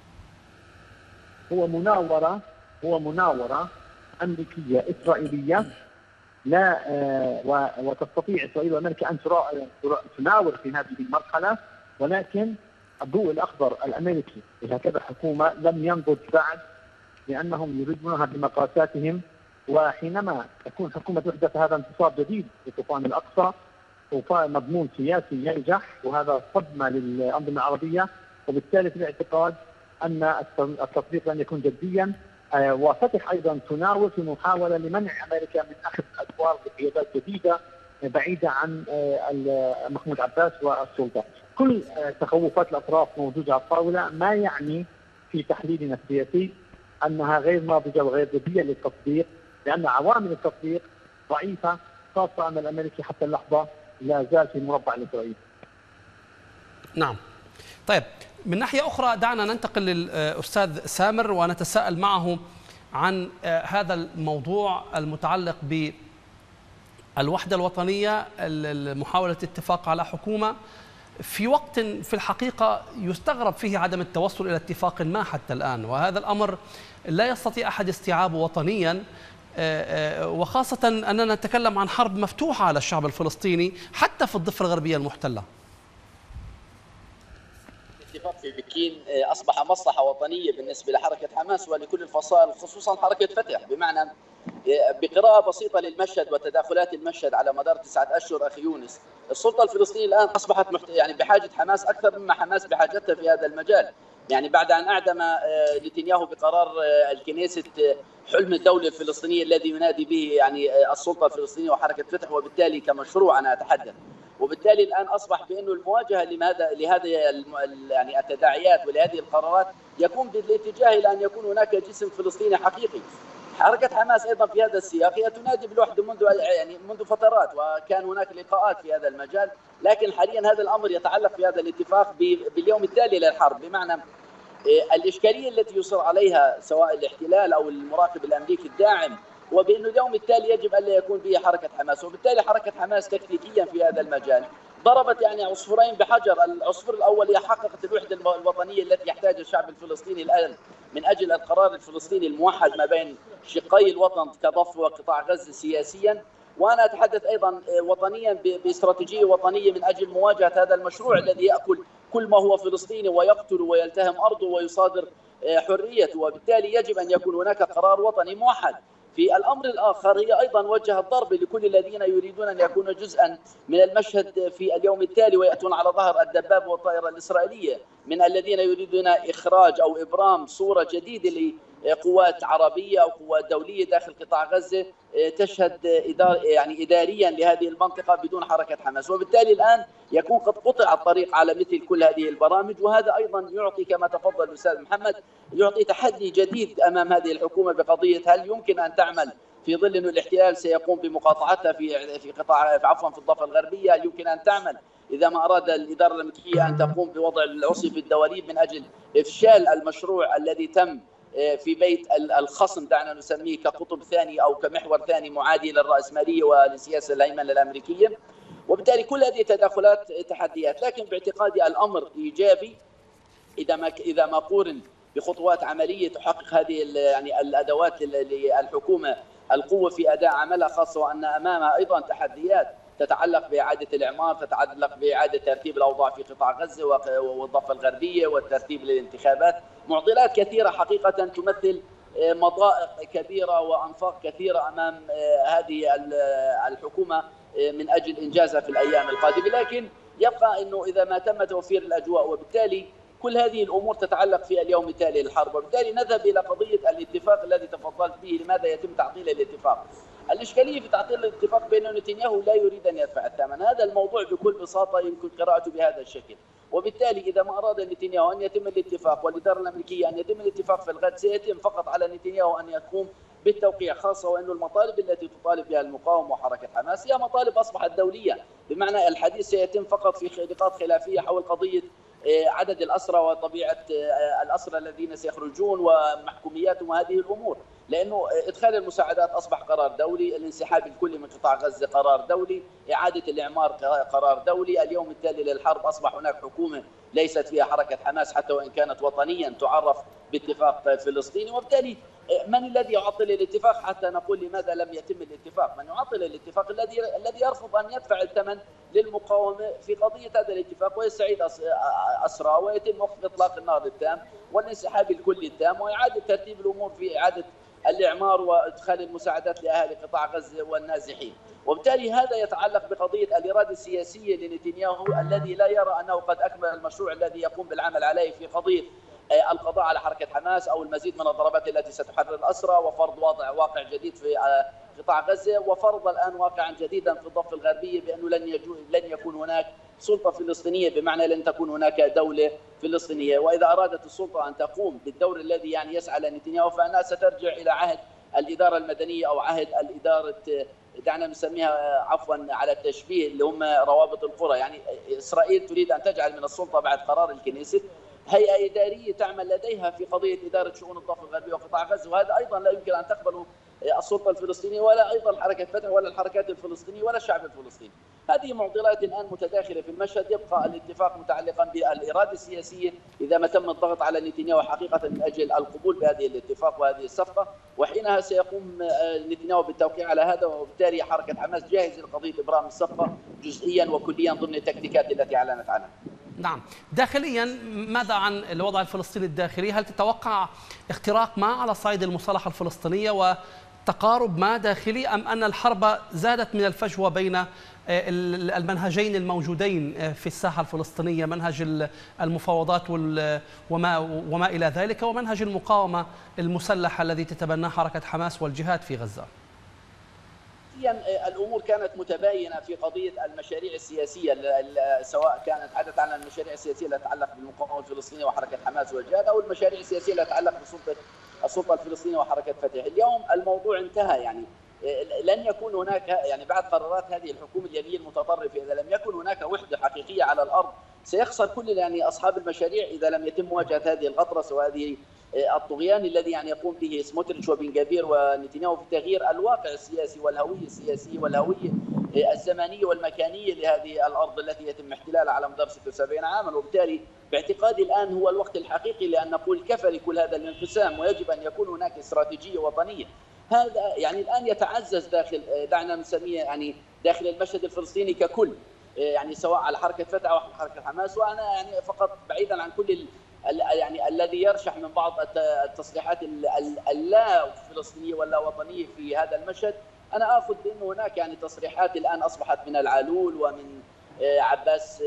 [SPEAKER 4] هو مناورة أمريكية إسرائيلية، لا وتستطيع إسرائيل وأمريكا أن تناور في هذه المرحلة، ولكن الضوء الأخضر الأمريكي لهكذا حكومة لم ينضج بعد، لأنهم يريدونها بمقاساتهم. وحينما تكون حكومة وحدة فهذا انتصار جديد لطوفان الأقصى، طوفان مضمون سياسي ينجح، وهذا صدمة للأنظمة العربية. وبالتالي في الاعتقاد أن التطبيق لن يكون جديا، وفتح أيضا تناور في محاولة لمنع أمريكا من أخذ أدوار بقيادات جديدة بعيدة عن محمود عباس والسلطة. كل تخوفات الأطراف موجودة على الطاولة، ما يعني في تحليلنا السياسي أنها غير ناضجة وغير جدية للتطبيق، لأن عوامل التطبيق ضعيفة، خاصة أن الأمريكي حتى اللحظة لا زال في المربع الإسرائيلي.
[SPEAKER 1] نعم. طيب، من ناحية أخرى دعنا ننتقل للأستاذ سامر ونتساءل معه عن هذا الموضوع المتعلق بالوحدة الوطنية، محاولة الاتفاق على حكومة في وقت في الحقيقة يستغرب فيه عدم التوصل إلى اتفاق ما حتى الآن، وهذا الأمر لا يستطيع أحد استيعابه وطنيا، وخاصة أننا نتكلم عن حرب مفتوحة على الشعب الفلسطيني حتى في الضفة الغربية المحتلة.
[SPEAKER 3] الاتفاق في بكين أصبح مصلحة وطنية بالنسبة لحركة حماس ولكل الفصائل، خصوصا حركة فتح. بمعنى بقراءة بسيطة للمشهد وتداخلات المشهد على مدار 9 أشهر أخي يونس، السلطة الفلسطينية الآن أصبحت يعني بحاجة حماس أكثر مما حماس بحاجتها في هذا المجال. يعني بعد أن أعدم نتنياهو بقرار الكنيست حلم الدولة الفلسطينية الذي ينادي به يعني السلطة الفلسطينية وحركة فتح، وبالتالي كمشروع أنا أتحدث، وبالتالي الآن أصبح بأنه المواجهة لهذه يعني التداعيات ولهذه القرارات يكون بالاتجاه إلى أن يكون هناك جسم فلسطيني حقيقي. حركة حماس أيضا في هذا السياق هي تنادي بالوحدة منذ فترات، وكان هناك لقاءات في هذا المجال، لكن حاليا هذا الأمر يتعلق في هذا الاتفاق باليوم التالي للحرب. بمعنى الإشكالية التي يصر عليها سواء الاحتلال أو المراقب الأمريكي الداعم، وبأنه اليوم التالي يجب أن لا يكون فيه حركة حماس، وبالتالي حركة حماس تكتيكيا في هذا المجال ضربت يعني عصفورين بحجر. العصفور الأول هي حققت الوحدة الوطنية التي يحتاجها الشعب الفلسطيني الآن من أجل القرار الفلسطيني الموحد ما بين شقي الوطن كضفة وقطاع غزة سياسيا، وأنا أتحدث أيضا وطنيا باستراتيجية وطنية من أجل مواجهة هذا المشروع الذي يأكل كل ما هو فلسطيني ويقتل ويلتهم أرضه ويصادر حريته، وبالتالي يجب أن يكون هناك قرار وطني موحد. في الأمر الآخر هي أيضا وجهت ضرب لكل الذين يريدون أن يكونوا جزءا من المشهد في اليوم التالي ويأتون على ظهر الدبابة والطائرة الإسرائيلية، من الذين يريدون إخراج أو إبرام صورة جديدة لقوات عربية أو قوات دولية داخل قطاع غزة تشهد يعني إداريا لهذه المنطقة بدون حركة حماس، وبالتالي الآن يكون قد قطع الطريق على مثل كل هذه البرامج. وهذا أيضا يعطي كما تفضل الأستاذ محمد يعطي تحدي جديد أمام هذه الحكومة بقضية هل يمكن أن تعمل في ظل أن الاحتلال سيقوم بمقاطعتها في قطاع في الضفة الغربية، هل يمكن أن تعمل إذا ما أراد الإدارة الأمريكية أن تقوم بوضع العصي في الدواليب من أجل إفشال المشروع الذي تم في بيت الخصم، دعنا نسميه كقطب ثاني أو كمحور ثاني معادي للرأسمالية وللسياسة الهيمنة الأمريكية. وبالتالي كل هذه التداخلات تحديات، لكن باعتقادي الأمر إيجابي إذا ما قورن بخطوات عملية تحقق هذه يعني الأدوات للحكومة القوة في أداء عملها، خاصة وأن أمامها أيضا تحديات تتعلق بإعادة الإعمار، تتعلق بإعادة ترتيب الأوضاع في قطاع غزة والضفة الغربية والترتيب للانتخابات، معضلات كثيرة حقيقة تمثل مضائق كبيرة وأنفاق كثيرة أمام هذه الحكومة من أجل إنجازها في الأيام القادمة. لكن يبقى أنه إذا ما تم توفير الأجواء، وبالتالي كل هذه الأمور تتعلق في اليوم التالي للحرب، وبالتالي نذهب إلى قضية الاتفاق الذي تفضلت به. لماذا يتم تعطيل الاتفاق؟ الإشكالية في تعطيل الاتفاق بين نتنياهو لا يريد أن يدفع الثمن. هذا الموضوع بكل بساطة يمكن قراءته بهذا الشكل، وبالتالي إذا ما أراد نتنياهو أن يتم الاتفاق والإدارة الأمريكية أن يتم الاتفاق في الغد، سيتم فقط على نتنياهو أن يقوم بالتوقيع، خاصة وأن المطالب التي تطالب بها المقاومة وحركة حماس هي مطالب أصبحت دولية. بمعنى الحديث سيتم فقط في نقاط خلافية حول قضية عدد الأسرى وطبيعة الأسرى الذين سيخرجون ومحكومياتهم وهذه الأمور. لأنه إدخال المساعدات أصبح قرار دولي، الانسحاب الكلي من قطاع غزة قرار دولي، إعادة الإعمار قرار دولي، اليوم التالي للحرب أصبح هناك حكومة ليست فيها حركة حماس حتى وإن كانت وطنيا تعرف باتفاق فلسطيني، وبالتالي من الذي يعطل الاتفاق حتى نقول لماذا لم يتم الاتفاق؟ من يعطل الاتفاق الذي يرفض أن يدفع الثمن للمقاومة في قضية هذا الاتفاق ويستعيد أسرى ويتم وقف إطلاق النار التام والانسحاب الكلي التام وإعادة ترتيب الأمور في إعادة الإعمار وإدخال المساعدات لأهالي قطاع غزة والنازحين. وبالتالي هذا يتعلق بقضية الإرادة السياسية لنتنياهو الذي لا يرى أنه قد أكمل المشروع الذي يقوم بالعمل عليه في قضية القضاء على حركة حماس أو المزيد من الضربات التي ستحرر الأسرى وفرض واقع جديد في قطاع غزة وفرض الآن واقعا جديدا في الضفة الغربية بأنه لن يكون هناك سلطة فلسطينية، بمعنى لن تكون هناك دولة فلسطينية. وإذا أرادت السلطة أن تقوم بالدور الذي يسعى لنتنياهو فإنها سترجع إلى عهد الإدارة المدنية أو عهد الإدارة دعنا نسميها عفوا على التشبيه اللي هم روابط القرى. يعني إسرائيل تريد أن تجعل من السلطة بعد قرار الكنيست هيئة إدارية تعمل لديها في قضية إدارة شؤون الضفة الغربية وقطاع غزة، وهذا أيضا لا يمكن أن تقبله السلطة الفلسطينية ولا أيضا حركة فتح ولا الحركات الفلسطينية ولا الشعب الفلسطيني. هذه معضلات الآن متداخلة في المشهد. يبقى الاتفاق متعلقا بالإرادة السياسية إذا ما تم الضغط على نتنياهو حقيقة من أجل القبول بهذه الاتفاق وهذه الصفقة، وحينها سيقوم نتنياهو بالتوقيع على هذا، وبالتالي حركة حماس جاهزة لقضية إبرام الصفقة جزئيا وكليا ضمن التكتيكات التي أعلنت عنها.
[SPEAKER 1] نعم، داخليا ماذا عن الوضع الفلسطيني الداخلي؟ هل تتوقع اختراق ما على صعيد المصالحة الفلسطينية وتقارب ما داخلي، أم أن الحرب زادت من الفجوة بين المنهجين الموجودين في الساحة الفلسطينية، منهج المفاوضات وما إلى ذلك ومنهج المقاومة المسلحة الذي تتبناه حركة حماس والجهاد في غزة؟
[SPEAKER 3] الامور كانت متباينه في قضيه المشاريع السياسيه، سواء كانت حدث عن المشاريع السياسيه التي تتعلق بالمقاومه الفلسطينيه وحركه حماس والجهاد او المشاريع السياسيه التي تتعلق بالسلطه الفلسطينيه وحركه فتح. اليوم الموضوع انتهى، يعني لن يكون هناك يعني بعد قرارات هذه الحكومه اليمين المتطرفه اذا لم يكن هناك وحده حقيقيه على الارض سيخسر كل يعني اصحاب المشاريع اذا لم يتم مواجهه هذه الغطرسه وهذه الطغيان الذي يقوم به سموتريتش وبن جفير ونتنياهو في تغيير الواقع السياسي والهويه السياسيه والهويه الزمنيه والمكانيه لهذه الارض التي يتم احتلالها على مدار 76 عاما. وبالتالي باعتقادي الان هو الوقت الحقيقي لان نقول كفى لكل هذا الانقسام ويجب ان يكون هناك استراتيجيه وطنيه. هذا يعني الان يتعزز داخل دعنا نسميه يعني داخل المشهد الفلسطيني ككل، يعني سواء على حركه فتح او حركه حماس. وانا يعني فقط بعيدا عن كل يعني الذي يرشح من بعض التصريحات اللا فلسطينيه ولا وطنيه في هذا المشهد، انا اخذ بانه هناك يعني تصريحات الان اصبحت من العلول ومن عباس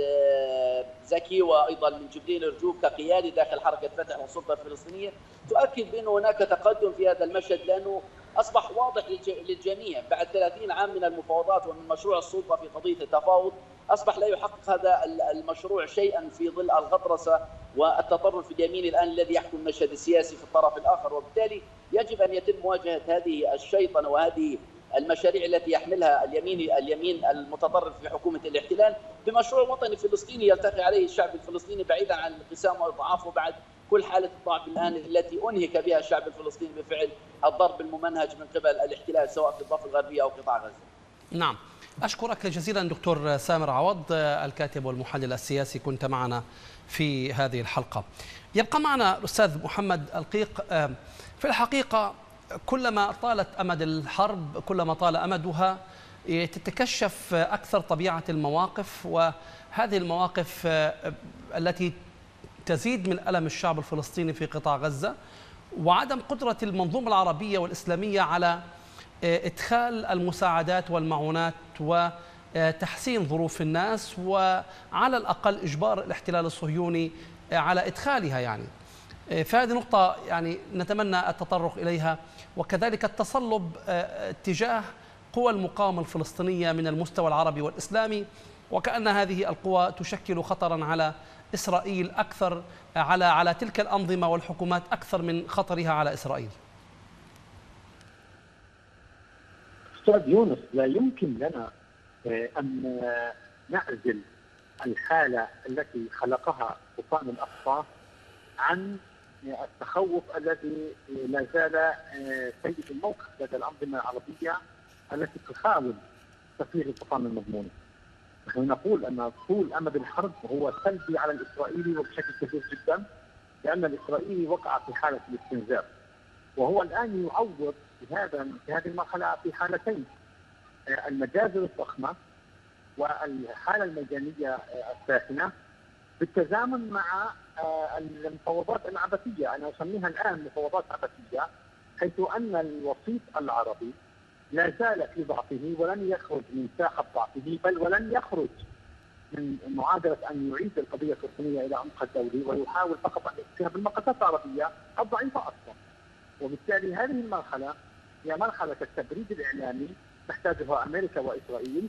[SPEAKER 3] زكي وايضا من جبريل رجوب كقيادي داخل حركه فتح والسلطه الفلسطينيه تؤكد بانه هناك تقدم في هذا المشهد، لانه اصبح واضح للجميع بعد 30 عام من المفاوضات ومن مشروع السلطه في قضيه التفاوض اصبح لا يحقق هذا المشروع شيئا في ظل الغطرسه والتطرف اليميني الان الذي يحكم المشهد السياسي في الطرف الاخر. وبالتالي يجب ان يتم مواجهه هذه الشيطنه وهذه المشاريع التي يحملها اليمين المتطرف في حكومه الاحتلال بمشروع وطني فلسطيني يلتقي عليه الشعب الفلسطيني بعيدا عن الانقسام واضعافه بعد كل حاله الضعف الان التي انهك بها الشعب الفلسطيني بفعل الضرب الممنهج من قبل الاحتلال سواء في الضفه الغربيه او قطاع غزه.
[SPEAKER 1] نعم، أشكرك جزيلا دكتور سامر عوض الكاتب والمحلل السياسي، كنت معنا في هذه الحلقة. يبقى معنا الأستاذ محمد القيق. في الحقيقة كلما طالت أمد الحرب كلما طال أمدها تتكشف أكثر طبيعة المواقف، وهذه المواقف التي تزيد من ألم الشعب الفلسطيني في قطاع غزة وعدم قدرة المنظومة العربية والإسلامية على إدخال المساعدات والمعونات وتحسين ظروف الناس وعلى الأقل إجبار الاحتلال الصهيوني على إدخالها. يعني فهذه نقطة يعني نتمنى التطرق إليها، وكذلك التصلب تجاه قوى المقاومة الفلسطينية من المستوى العربي والإسلامي، وكأن هذه القوى تشكل خطرا على إسرائيل أكثر، على تلك الأنظمة والحكومات أكثر من خطرها على إسرائيل.
[SPEAKER 4] أستاذ يونس، لا يمكن لنا أن نعزل الحالة التي خلقها طوفان الأقصى عن التخوف الذي لا زال سيد الموقف لدى الأنظمة العربية التي تحاول تفريغ الطعام المضمون. نحن نقول أن طول أمد الحرب هو سلبي على الإسرائيلي وبشكل كبير جدا، لأن الإسرائيلي وقع في حالة الاستنزاف، وهو الآن يعوض في هذه المرحلة في حالتين: المجازر الضخمة والحالة الميدانية الساخنة، بالتزامن مع المفاوضات العبثية. أنا أسميها الآن مفاوضات عبثية، حيث أن الوسيط العربي لا زال في ضعفه ولن يخرج من ساحة ضعفه، بل ولن يخرج من معادلة أن يعيد القضية الفلسطينية إلى عمق الدولي، ويحاول فقط أن يأتيها بالمقاسات العربية الضعيفة أصلا. وبالتالي هذه المرحلة هي مرحلة التبريد الإعلامي تحتاجها أمريكا وإسرائيل،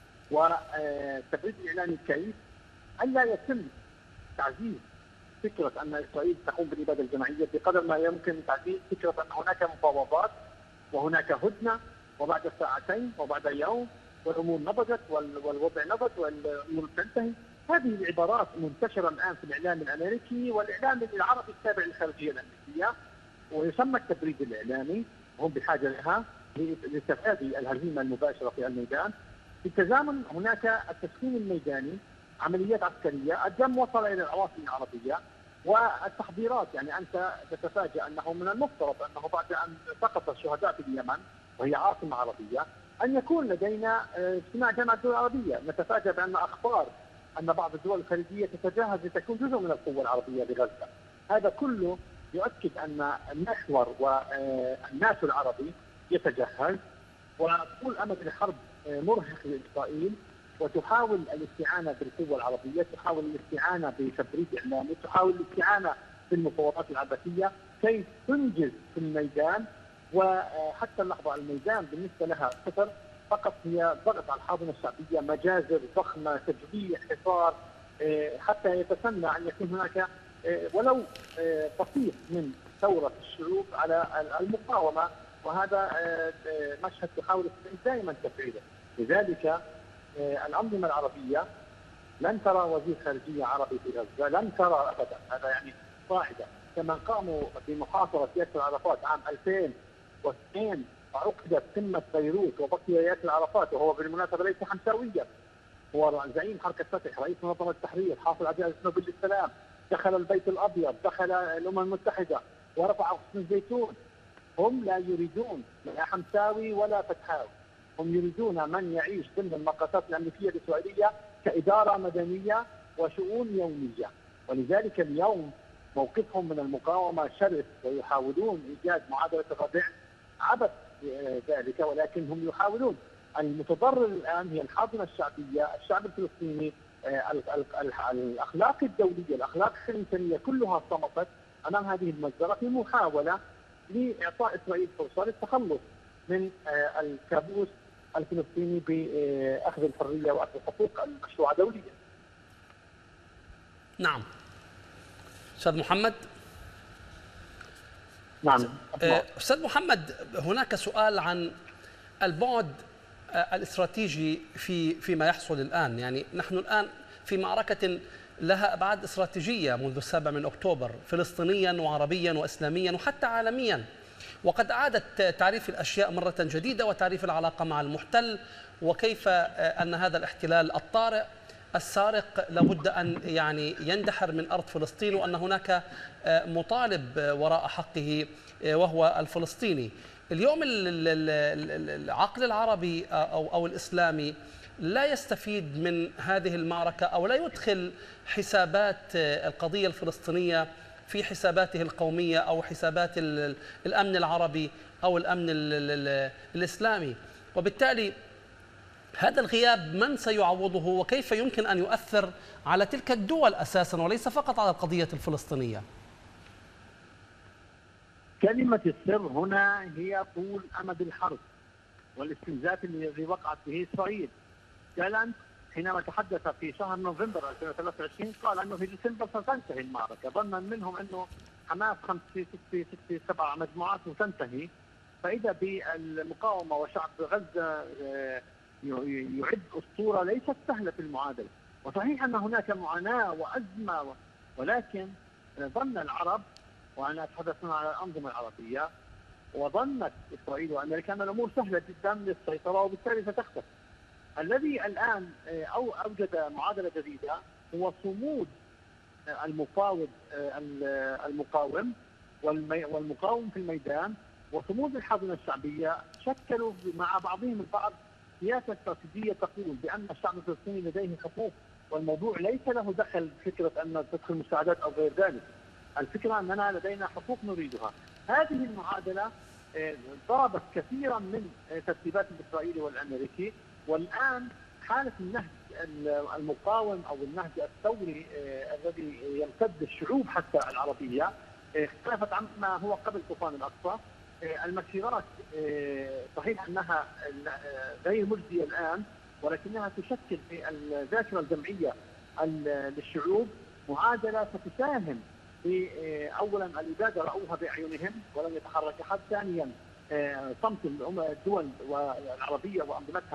[SPEAKER 4] والتبريد الإعلامي كيف؟ ألا يتم تعزيز فكرة أن إسرائيل تقوم بالإبادة الجماعية بقدر ما يمكن تعزيز فكرة أن هناك مفاوضات وهناك هدنة، وبعد ساعتين وبعد يوم والأمور نضجت والوضع نضج والأمور تنتهي. هذه العبارات منتشرة الآن في الإعلام الأمريكي والإعلام العربي التابع للخارجية الأمريكية، ويسمى التبريد الإعلامي، هم بحاجة لها لتفادي الهزيمة المباشرة في الميدان. بالتزامن هناك التسخين الميداني، عمليات عسكرية، الدم وصل إلى العواصم العربية، والتحضيرات. يعني أنت تتفاجأ أنه من المفترض أنه بعد أن سقط الشهداء في اليمن وهي عاصمة عربية أن يكون لدينا اجتماع جامعة الدول العربية. نتفاجأ بأن أخبار أن بعض الدول الخليجية تتجهز لتكون جزء من القوة العربية لغزة. هذا كله يؤكد أن المحور والناس العربي يتجهز، وطول أمد الحرب مرهق لإسرائيل، وتحاول الاستعانة بالقوة العربية، تحاول الاستعانة بتبريد إعلامي، تحاول الاستعانة بالمفاوضات العبثية كي تنجز في الميدان. وحتى اللحظة الميدان بالنسبة لها صفر، فقط هي ضغط على الحاضنة الشعبية، مجازر ضخمة، تجويع، حصار، حتى يتسنى أن يكون هناك ولو بسيط من ثورة الشعوب على المقاومة، وهذا مشهد تحاول دائما تفعيله. لذلك الأنظمة العربية لن ترى وزير خارجية عربي في غزة، لن ترى أبدا. هذا يعني قاعدة. كما قاموا بمحاصرة ياسر عرفات عام 2002 وعقدت قمة بيروت وبقي ياسر عرفات، وهو بالمناسبة ليس حمساويا، هو زعيم حركة فتح، رئيس منظمة التحرير، حاصل على جائزة نوبل للسلام، دخل البيت الأبيض، دخل الأمم المتحدة ورفع غصن الزيتون. هم لا يريدون لا حمساوي ولا فتحاوي، هم يريدون من يعيش ضمن المقاسات الأمريكية الإسرائيلية كإدارة مدنية وشؤون يومية. ولذلك اليوم موقفهم من المقاومة شرس، ويحاولون إيجاد معادلة الردع. عبث ذلك، ولكن هم يحاولون. المتضرر الآن هي الحاضنة الشعبية، الشعب الفلسطيني، الأخلاق الدولية، الأخلاق الإنسانية كلها صمتت أمام هذه المجزرة في محاولة لإعطاء إسرائيل فرصة للتخلص من الكابوس الفلسطيني بأخذ الحرية وأخذ الحقوق المشروعة دوليا.
[SPEAKER 1] نعم. أستاذ محمد.
[SPEAKER 4] نعم.
[SPEAKER 1] أستاذ محمد، هناك سؤال عن البعد الاستراتيجي فيما يحصل الآن. يعني نحن الآن في معركة لها أبعاد استراتيجية منذ 7 أكتوبر، فلسطينيا وعربيا وإسلاميا وحتى عالميا، وقد أعادت تعريف الأشياء مرة جديدة وتعريف العلاقة مع المحتل، وكيف أن هذا الاحتلال الطارئ السارق لابد أن يعني يندحر من أرض فلسطين، وأن هناك مطالب وراء حقه وهو الفلسطيني. اليوم العقل العربي أو الإسلامي لا يستفيد من هذه المعركة، أو لا يدخل حسابات القضية الفلسطينية في حساباته القومية أو حسابات الأمن العربي أو الأمن الإسلامي. وبالتالي هذا الغياب من سيعوضه، وكيف يمكن أن يؤثر على تلك الدول أساسا وليس فقط على القضية الفلسطينية؟
[SPEAKER 4] كلمة السر هنا هي طول أمد الحرب والاستنزاف الذي وقعت به إسرائيل. جالنت حينما تحدث في شهر نوفمبر 2023 قال أنه في ديسمبر ستنتهي المعركة، ظنا منهم أنه حماس 5 6 7 مجموعات وتنتهي، فإذا بالمقاومة وشعب غزة يعد أسطورة ليست سهلة في المعادلة. وصحيح أن هناك معاناة وأزمة، ولكن ظن العرب وأنا أتحدث هنا على الأنظمة العربية، وظنت إسرائيل وأمريكا أن الأمور سهلة جدا للسيطرة وبالتالي ستختفي. الذي الآن أوجد معادلة جديدة هو صمود المفاوض المقاوم والمقاوم في الميدان وصمود الحاضنة الشعبية. شكلوا مع بعضهم البعض سياسة استراتيجية تقول بأن الشعب الفلسطيني لديه حقوق، والموضوع ليس له دخل بفكرة أن تدخل مساعدات أو غير ذلك. الفكرة أننا لدينا حقوق نريدها. هذه المعادلة ضربت كثيرا من ترتيبات الإسرائيلي والأمريكي، والآن حالة النهج المقاوم أو النهج الثوري الذي يمتد الشعوب حتى العربية اختلفت عما هو قبل طوفان الأقصى. المسيرات صحيح أنها غير مجدية الآن، ولكنها تشكل في الذاكرة الجمعية للشعوب معادلة ستساهم في أولا الإبادة رأوها بأعينهم ولم يتحرك أحد. ثانيا صمت الدول العربية وأنظمتها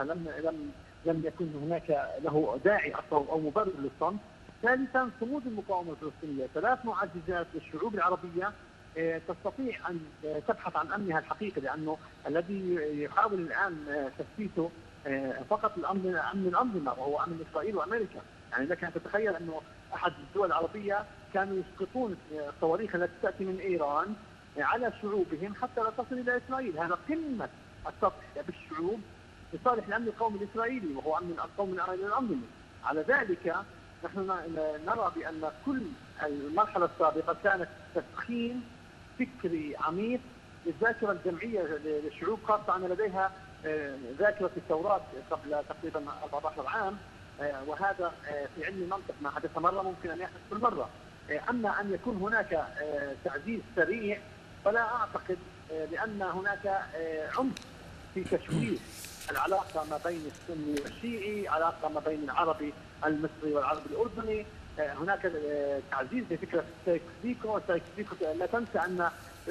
[SPEAKER 4] لم يكن هناك له داعي أو مبرر للصمت. ثالثا صمود المقاومة الفلسطينية. ثلاث معززات للشعوب العربية تستطيع أن تبحث عن أمنها الحقيقي، لأنه الذي يحاول الآن تثبيته فقط أمن الأنظمة وهو أمن إسرائيل وأمريكا. يعني لك أن تتخيل أنه أحد الدول العربية كانوا يسقطون الصواريخ التي تأتي من إيران على شعوبهم حتى لا تصل إلى إسرائيل. هذا قمة التضحية بالشعوب لصالح الأمن القومي الإسرائيلي وهو أمن القومي الأنظمي. على ذلك نحن نرى بأن كل المرحلة السابقة كانت تسخين فكري عميق للذاكرة الجمعية للشعوب، خاصة أن لديها ذاكرة الثورات قبل تقريبا 14 عام، وهذا في علم المنطق ما حدث مرة ممكن أن يحدث كل مرة. أما أن يكون هناك تعزيز سريع فلا أعتقد، لأن هناك عنف في تشويه العلاقة ما بين السني والشيعي، علاقة ما بين العربي المصري والعربي الأردني. هناك تعزيز لفكرة سايكس بيكو. لا تنسى أن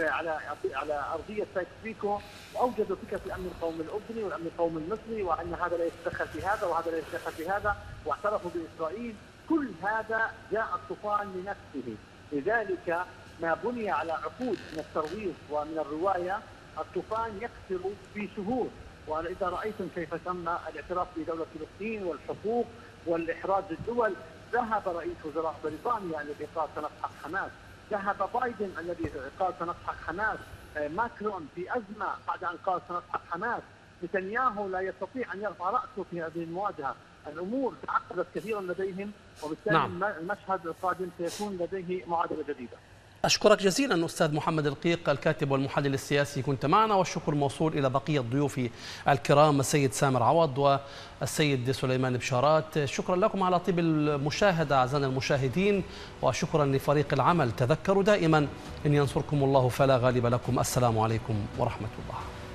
[SPEAKER 4] على أرضية سايكس بيكو أوجدوا فكرة الأمن القومي الأردني والأمن القومي المصري، وأن هذا لا يتدخل في هذا وهذا لا يتدخل في هذا، واعترفوا بإسرائيل. كل هذا جاء الطوفان لنفسه. لذلك ما بني على عقود من الترويج ومن الرواية الطوفان يكسر في شهور. وإذا رأيتم كيف تم الاعتراف بدولة فلسطين والحقوق والإحراج الدول، ذهب رئيس وزراء بريطانيا الذي قال سنسحق حماس، ذهب بايدن الذي قال سنسحق حماس، ماكرون في أزمة بعد أن قال سنسحق حماس، نتنياهو لا يستطيع أن يرفع رأسه في هذه المواجهة. الأمور تعقدت كثيرا لديهم، وبالتالي المشهد القادم سيكون لديه معادلة جديدة.
[SPEAKER 1] أشكرك جزيلا أستاذ محمد القيق الكاتب والمحلل السياسي، كنت معنا، والشكر موصول إلى بقية ضيوفي الكرام السيد سامر عوض والسيد سليمان بشارات. شكرا لكم على طيب المشاهدة أعزائنا المشاهدين، وشكرا لفريق العمل. تذكروا دائما إن ينصركم الله فلا غالب لكم. السلام عليكم ورحمة الله.